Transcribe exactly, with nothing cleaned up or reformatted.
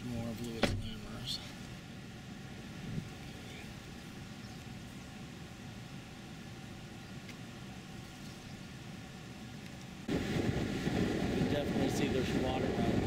more of Louis Lammers. You can definitely see there's water out there.